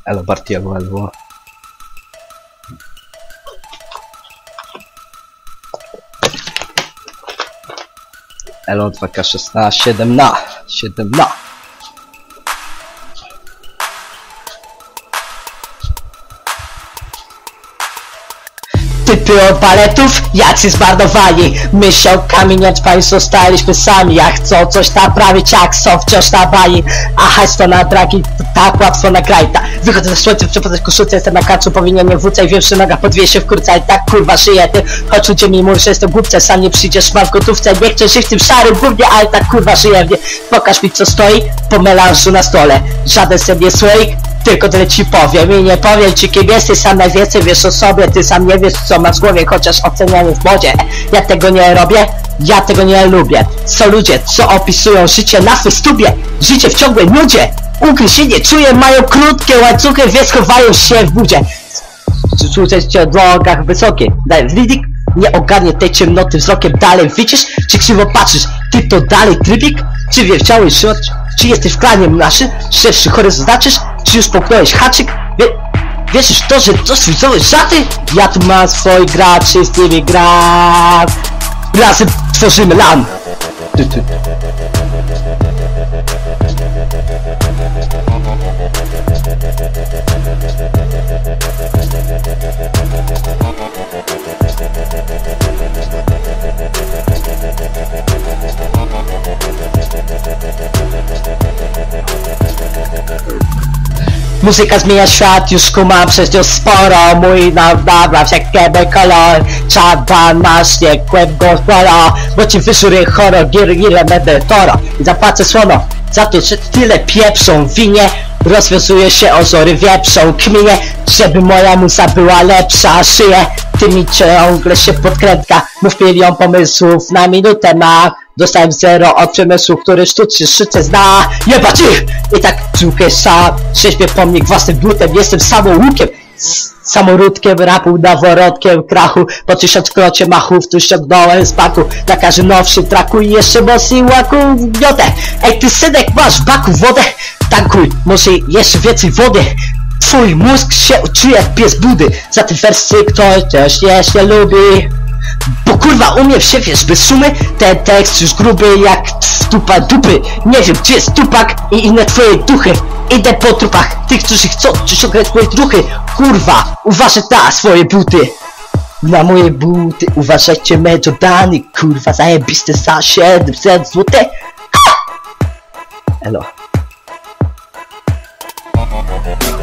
Elo Bartiego, elo. Elo 2K16, 7 na. Typy od baletów, jacy zmarnowani. Myślałkami nie trwali, zostaliśmy sami. Jak chcą coś naprawić, jak są wciąż na bani. A hajs to na dragi, tak łatwo nagrajta. Wychodzę ze słońcem, przepadać koszulce, jestem na kaczu. Powinien nie wrócać, wiem, że noga podwie się wkurca. I tak kurwa żyję, ty choć ludzie mi mówią, że jestem głupcem. Sam nie przyjdziesz, mam w gotówce. Nie chcę żyć w tym szarym gównie, ale tak kurwa żyję. Pokaż mi co stoi po melanżu na stole. Żaden sen nie słoik, tylko tyle ci powiem i nie powiem ci kim jesteś, sam najwięcej wiesz o sobie. Ty sam nie wiesz co masz w głowie, chociaż ocenianie w modzie. Ja tego nie robię, ja tego nie lubię. Są ludzie, co opisują życie na festubie. Życie w ciągłej nudzie. Ugryzienie czuję, mają krótkie łańcuchy, więc chowają się w budzie. Słuchajcie o drogach wysokich. Daj lidik, nie ogarnie tej ciemnoty wzrokiem. Dalej widzisz, czy krzywo patrzysz? Ty to dalej trybik? Czy wierciałeś środek? Czy jesteś w klanie naszym? Szerszy horyzont znaczysz? Czy już połknąłeś haczyk? Wierzysz w to, że dostrzegłeś żarty? Ja tu mam swoich graczy, z nimi gram. Razem tworzymy LAN. Muzyka zmienia świat, już kumam przez nią sporo. Mój nabra wszelkiego kolor. Czaba na śnieg, łeb go sporo. Bo ci wyżury horror, ile będę toro. I zapłacę słono za to, że tyle pieprzą winie. Rozwiązuje się ozory wieprzą kminie, żeby moja muza była lepsza. Szyję, ty mi ciągle się podkrętka. Mów milion pomysłów na minutę ma. Dostałem 0 od przemysłu, który sztuce zna. Jebać ich! I tak czuję sam. Rzeźbię pomnik własnym butem. Jestem samoukiem. Samoródkiem, rapu, naworodkiem, krachu. Po 1000 krocie machów tu ściągnąłem z baku. Na każdym nowszym traku i jeszcze mocniej łaku w gniotę. Ej ty synek, masz w baku wodę? Tankuj, może jeszcze więcej wody. Twój mózg się czuje jak pies budy. Za te wersy ktoś też nie lubi. Bo kurwa umiem się, wiesz, bez szumy. Ten tekst już gruby jak stupa dupy. Nie wiem gdzie jest tupak i inne twoje duchy. Idę po trupach tych, którzy chcą ściągać moje druchy. Kurwa, uważaj na swoje buty. Na moje buty, uważajcie me Jordany. Kurwa, zajebiste za 700 zł. Elo.